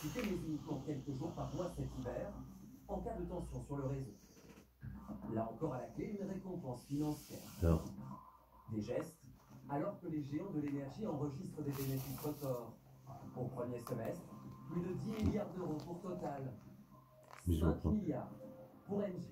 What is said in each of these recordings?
l'électricité, mais uniquement quelques jours par mois cet hiver, en cas de tension sur le réseau. Là encore à la clé, une récompense financière. Alors. Des gestes, alors que les géants de l'énergie enregistrent des bénéfices records. Au premier semestre, plus de 10 milliards d'euros pour Total. 5 milliards pour Engie.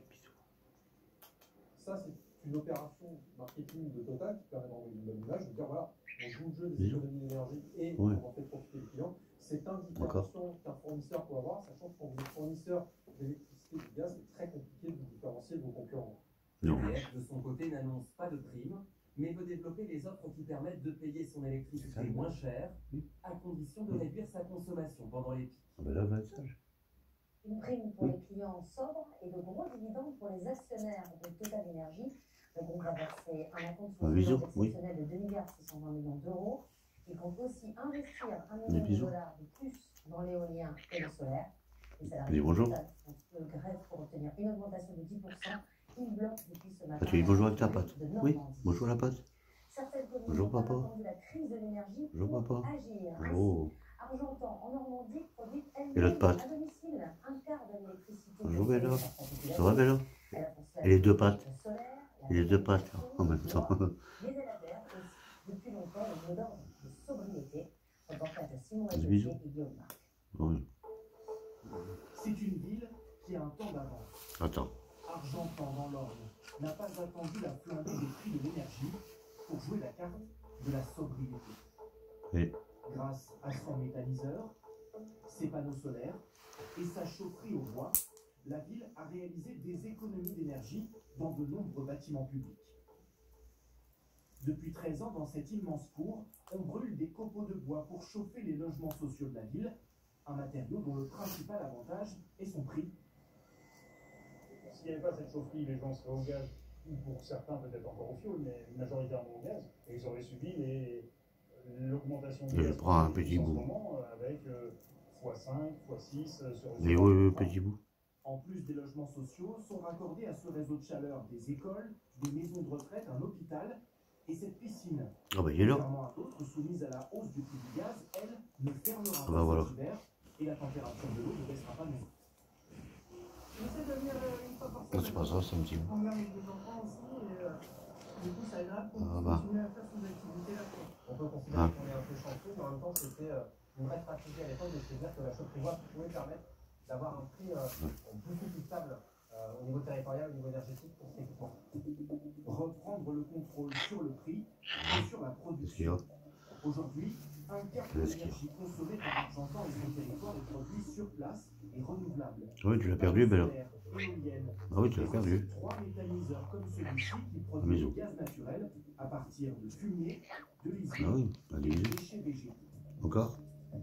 Ça, c'est une opération marketing de Total qui permet d'envoyer une bonne image, de dire voilà, on joue le jeu des économies d'énergie et on en fait profiter les clients. C'est un différenciation qu'un fournisseur peut avoir, sachant que quand vous êtes fournisseur d'électricité et de gaz, c'est très compliqué de vous différencier de vos concurrents. EDF, de son côté, n'annonce pas de prime, mais veut développer les offres qui permettent de payer son électricité moins cher, à condition de réduire sa consommation pendant les pics. Ah ben là, message. Une prime pour les clients sobres et de gros dividendes pour les actionnaires de Total Énergie. Le groupe va verser un acompte exceptionnel de 2,620 milliards d'euros. Il compte aussi investir 1 million de dollars de plus dans l'éolien et le solaire. Les salariés de Total font grève pour obtenir une augmentation de 10%. Ils bloquent depuis ce matin. Tu dis bonjour avec ta pote. Oui, bonjour la pote. Certaines communes bonjour ont papa. attendu la crise de l'énergie bonjour pour papa. agir. Oh. Argentan, en Normandie, produit Et l'autre patte. à domicile un quart de l'électricité. Bonjour Béla. Ça va Béla? Et les deux pattes. Et les deux pattes en même temps. Mais elle adhère aussi depuis longtemps au mot d'ordre de sobriété. Reportage à Simon Des bisous. et Guillaume Marc. Oui. C'est une ville qui a un temps d'avance. Attends. Argentan dans l'Orne n'a pas attendu la flambée des prix de l'énergie pour jouer la carte de la sobriété. Et grâce à son méthaniseur, ses panneaux solaires et sa chaufferie au bois, la ville a réalisé des économies d'énergie dans de nombreux bâtiments publics. Depuis 13 ans, dans cette immense cour, on brûle des copeaux de bois pour chauffer les logements sociaux de la ville, un matériau dont le principal avantage est son prix. S'il n'y avait pas cette chaufferie, les gens seraient au gaz, ou pour certains peut-être encore au fioul, mais majoritairement au gaz, et ils auraient subi l'augmentation du gaz. Je prends un petit bout. Avec x5, x6 sur mais oui, petit bout. En plus des logements sociaux, sont raccordés à ce réseau de chaleur des écoles, des maisons de retraite, un hôpital et cette piscine. Ah bah il est là. Contrairement à d'autres soumises à la hausse du prix du gaz, elle ne fermera bah, voilà. cet hiver et la température de l'eau ne baissera pas non. J'essaie de venir une fois par semaine. C'est pas ça, c'est un petit bout. On vient avec des enfants aussi et du coup ça aidera pour continuer à faire ces activités-là. On peut considérer qu'on est un peu chanceux, mais en même temps c'était une vraie stratégie à l'époque de se dire que la chaufferie bois pouvait permettre d'avoir un prix beaucoup plus stable au niveau territorial, au niveau énergétique pour cet équipement. Reprendre le contrôle sur le prix et sur la production. Aujourd'hui, un quart de l'énergie consommée par Argentan et son territoire est produit sur place et renouvelable. Oui, tu l'as perdu, Béla. Ah oui, tu l'as perdu. 3 méthaniseurs comme celui-ci qui produisent du gaz naturel à partir de fumier, de lisier et de déchets végétaux. Encore?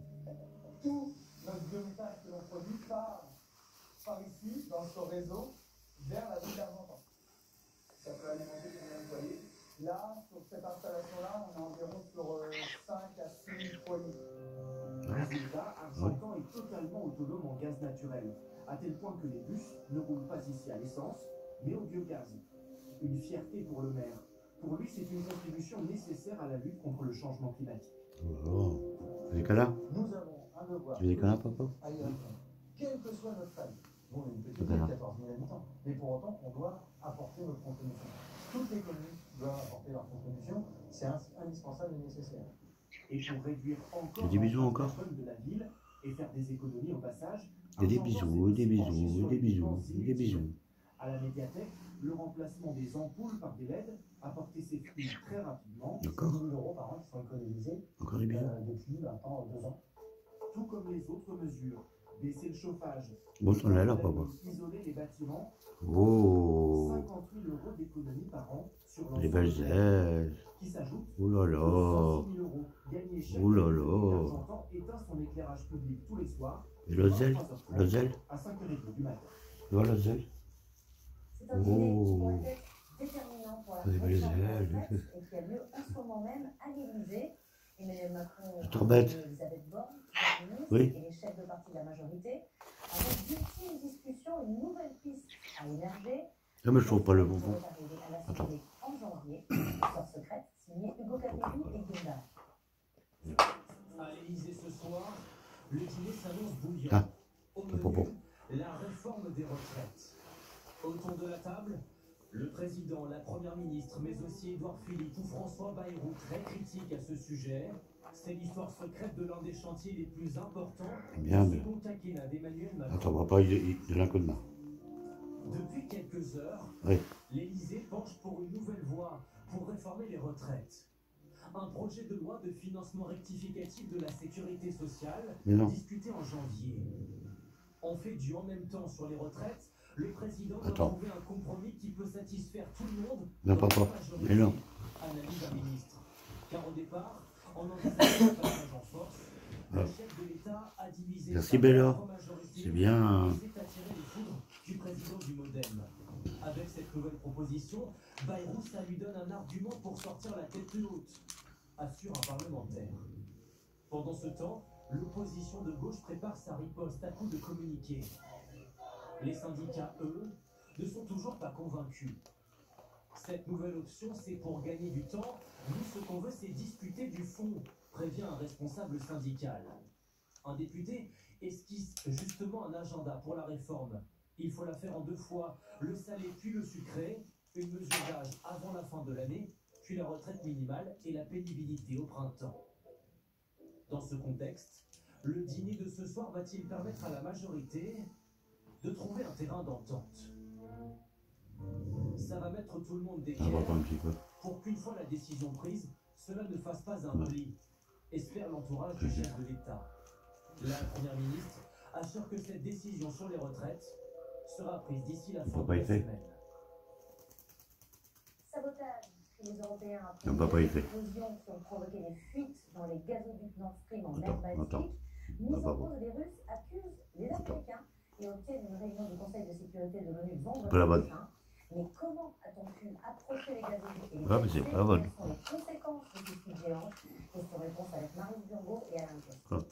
Tout notre biométhane que l'on produit part par ici, dans ce réseau, vers la ville d'Argentan. Ça peut alimenter combien de foyers? Là, sur cette installation-là, on est environ sur 5 à 6 000 foyers. Résultat, Argentan est totalement autonome en gaz naturel, à tel point que les bus ne roulent pas ici à l'essence, mais au biogaz. Une fierté pour le maire. Pour lui, c'est une contribution nécessaire à la lutte contre le changement climatique. Oh. Tu fais des câlins? Nous avons un devoir. Tu fais des câlins, papa? Quelle que soit notre taille. Nous, on est une petite ville, 14 000 habitants. Mais pour autant, on doit apporter notre contribution. Toutes les communes doivent apporter leur contribution. C'est indispensable et nécessaire. Et pour réduire encore des bisous encore de la ville et faire des économies au passage, et des bisous, des bisous, des bisous, des bisous. À la médiathèque, le remplacement des ampoules par des LED a porté ses fruits très rapidement. D'accord. 10 000 € par an qui sont économisés Encore des bisous. depuis maintenant 2 ans. Tout comme les autres mesures. Baisser le chauffage. Bon, on est là, papa. Isoler les bâtiments. Oh. 50 000 € d'économie par an sur l'ensemble. Les belles ailes. Qui s'ajoute. Oh là là. 106 000 € gagnés chaque Oh là année. là. Argentan éteint son éclairage public tous les soirs. Et l'oseille? L'oseille? À 5h30 du matin. Tu vois l'oseille? C'est un dîner qui pourrait être déterminant pour la Des belles réforme ailes. et qui a lieu en ce moment même à l'Élysée. Emmanuel Macron, Elisabeth Borne, oui. et les chefs de parti de la majorité, avec d'ultimes discussions, une nouvelle piste à émerger. Non, mais je trouve pas le bonbon. Attends. En janvier, sort secrète, signée Hugo Capelli et Guillaume. À l'Élysée ce soir, le dîner s'annonce bouillant. Ah, Au c'est pas bon. menu, la réforme des retraites. Autour de la table, le président, la première ministre, mais aussi Édouard Philippe ou François Bayrou, très critiques à ce sujet. C'est l'histoire secrète de l'un des chantiers les plus importants Bien, du mais... second quinquennat d'Emmanuel Macron. Attends, papa, il a un coup de main. Depuis quelques heures, Oui. l'Élysée penche pour une nouvelle voie pour réformer les retraites. Un projet de loi de financement rectificatif de la sécurité sociale discuté en janvier. On fait du en même temps sur les retraites. Le président doit trouver un compromis qui peut satisfaire tout le monde. Non, papa, mais non. Analyse un ministre. Car au départ, on envisageait un passage en force. Le chef de l'État a divisé. Merci Bella. C'est bien. C'est attirer les foudres du président du Modem. Avec cette nouvelle proposition, Bayrou, ça lui donne un argument pour sortir la tête haute, assure un parlementaire. Pendant ce temps, l'opposition de gauche prépare sa riposte à coups de communiqué. Les syndicats, eux, ne sont toujours pas convaincus. Cette nouvelle option, c'est pour gagner du temps. Nous, ce qu'on veut, c'est discuter du fond, prévient un responsable syndical. Un député esquisse justement un agenda pour la réforme. Il faut la faire en 2 fois, le salé puis le sucré, une mesure d'âge avant la fin de l'année, puis la retraite minimale et la pénibilité au printemps. Dans ce contexte, le dîner de ce soir va-t-il permettre à la majorité de trouver un terrain d'entente? Ça va mettre tout le monde d'équerre pour qu'une fois la décision prise, cela ne fasse pas un pli, espère l'entourage du chef de l'État. La première ministre assure que cette décision sur les retraites sera prise d'ici la fin de la semaine. Sabotage chez les Européens après les explosions qui ont provoqué des fuites dans les gazoducs Nord Stream en mer Baltique. Mise en cause des Russes accusent les Américains et obtiennent une réunion du Conseil de sécurité de l'ONU vendredi prochain. Mais comment a-t-on pu approcher les gazoducs et les quelles sont les conséquences de ces fuites géantes? Question réponse avec Marie Burgot et Alain Coste.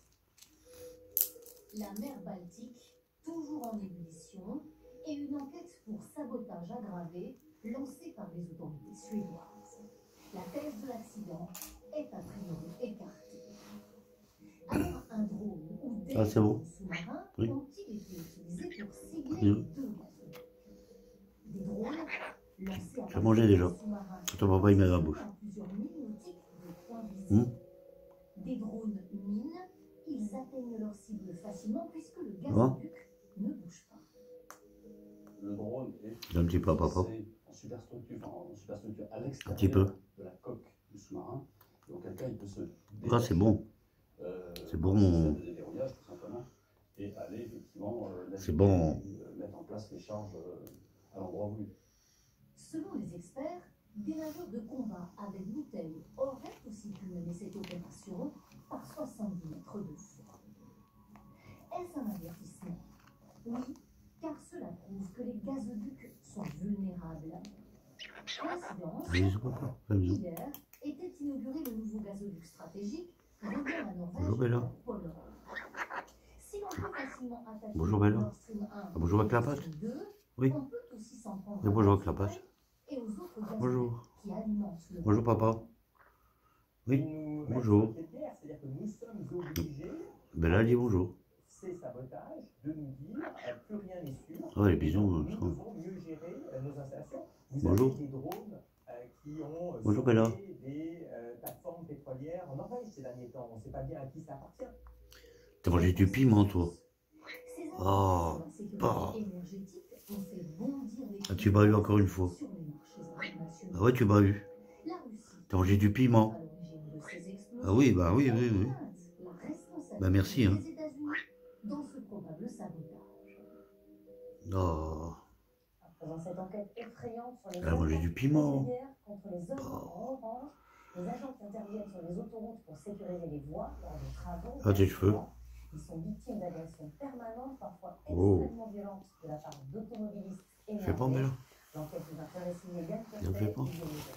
La mer Baltique, toujours en ébullition, et une enquête pour sabotage aggravé lancée par les autorités suédoises. La thèse de l'accident est a priori écartée. Alors, un drone ou des sous-marins ont-ils été utilisés pour cibler les 2 gazoducs? Des drones lancés à mangé déjà. Ton papa il met dans la bouche. Plusieurs milles nautiques de points visibles. Des drones mines, ils atteignent leur cible facilement puisque le gazoduc ne bouge pas. Le drone est un petit peu à papa. En superstructure à l'extérieur de la coque du sous-marin. Et auquel cas il peut se ah, c'est bon. C'est bon. Des verrouillages tout simplement. Et aller effectivement c'est bon. Mettre en place les charges à l'endroit voulu. Selon les experts, des navires de combat avec bouteilles auraient aussi pu mener cette opération par 70 mètres de fond. Est-ce un avertissement? Oui, car cela prouve que les gazoducs sont vulnérables. Coïncidence, hier était inauguré le nouveau gazoduc stratégique relié à la Norvège et à Pologne. Si l'on peut facilement attaquer Nord Stream 1 bonjour avec la pâte. Oui. On peut aussi s'en prendre et bonjour avec la pâte. Et aux autres bonjour. Qui alimentent le bonjour papa. Oui. Bonjour. C'est-à-dire que nous sommes obligés. Ben là, dit bonjour. C'est sabotage de nous dire plus rien n'est sûr. Ah, les bisous. Nous devons mieux gérer nos installations. Vous bonjour. avez des drones qui ont bonjour Bella. Des plateformes pétrolières en Norvège ces derniers temps. On ne sait pas bien à qui ça appartient. T'as mangé du piment, toi? Oh, bah. Ah, tu m'as eu encore une fois. Ah ouais, tu m'as eu. T'as mangé du piment. Ah oui, bah oui. Bah merci, hein. Oh. Dans cette enquête effrayante sur les elle a mangé du piment. contre les hommes en orange, les agents qui interviennent sur les autoroutes pour sécuriser les voies lors des travaux. Ah, tes cheveux. Ils sont victimes d'agressions permanentes, parfois extrêmement violentes de la part d'automobilistes énervés. Fais pas, Bella. L'enquête nous a fait signer Yann Ne fais pas.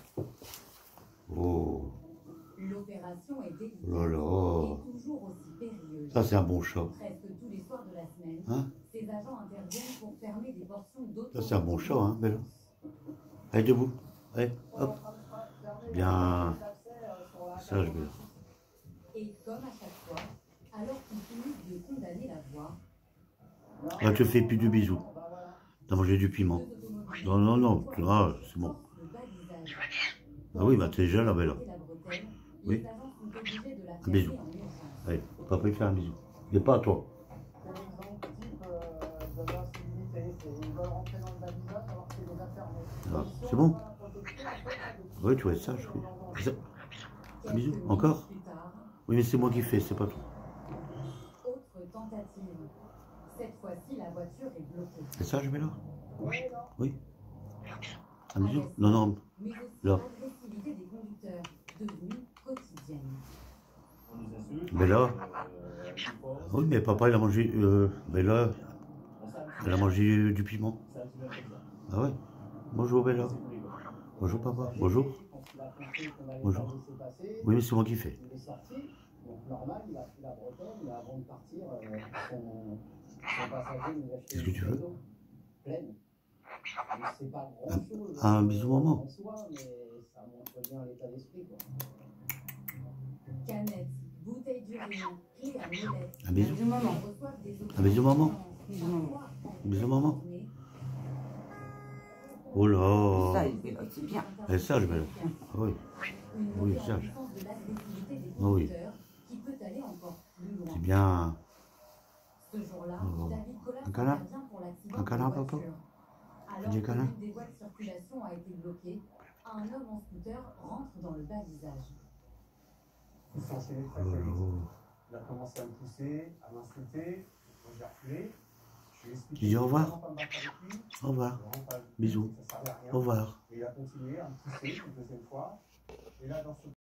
Oh. L'opération est délicate Oh là là. et toujours aussi périlleuse. Ça, c'est un bon chat. Presque tous les soirs de la semaine, Hein? ces agents interviennent pour fermer des portions d'autres. Ça, c'est un bon chat, hein, Bella. Allez, debout. Allez, hop. Bien. Ça, je vais. Et comme à chaque fois, alors qu'ils finissent de condamner Là, tu fais plus du bisou. T'as mangé du piment. Non, non, non. Ah, c'est bon. Ah oui, bah t'es jeune, la belle. Oui. Un bisou. Allez, papa, il fait un bisou. Il n'est pas à toi. Ah, c'est bon. Oui, tu vas être sage. Oui. Un bisou. Encore? Oui, mais c'est moi qui fais, c'est pas toi. Autre tentative. Cette fois-ci, la voiture est bloquée. C'est ça, je mets là? Oui. Un bisou? Non, non. Là. L'agressivité des conducteurs devenue quotidienne. Bella. Oui, mais papa, il a mangé. Bella. Elle a mangé du piment. Ah ouais. Bonjour, Bella. Bonjour, papa. Bonjour. Bonjour. Oui, mais c'est moi qui fais. Donc normal, il a pris la bretonne, mais avant de partir, son passager nous a acheté Qu'est-ce que tu veux? Pleine. C'est pas grand-chose. Un bisou, maman. En soi, mais ça montre bien l'état d'esprit, quoi. Canettes, bouteilles d'urine, clés à molette. Un bisou. Bisou, maman. Un bisou, maman. Un bisou, maman. Oh là. Ça, c'est bien. Elle est sage, Bella. Ah oui. Oui, sage. Ah oui. C'est bien. Ce jour-là, Oh. David Collat Un câlin? intervient pour l'accident Un câlin, de papa? voiture. Alors Des que câlins? l'une des voies de circulation a été bloquée, un homme en scooter rentre dans le balisage. Il s'est enchaîné très Oh très vite. là. Il a commencé à me pousser, à m'insulter. Moi j'ai reculé. Je lui ai expliqué Tu dis au revoir. comment pas me battre avec lui. Au revoir. Vraiment pas avec lui, Bisous. ça servait à rien. Au revoir. Et il a continué à me pousser une deuxième fois. Et là, dans ce